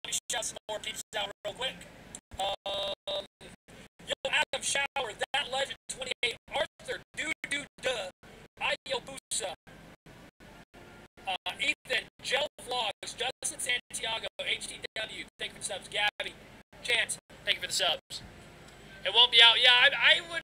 me shout some more pieces out real quick. Yo, Adam Shower, That Legend 28, Arthur, Duh, Ayo Busa, Ethan, Gel Vlogs, Justin Santiago, HTW, thank you for the subs, Gabby, Chance, thank you for the subs. It won't be out. Yeah, I would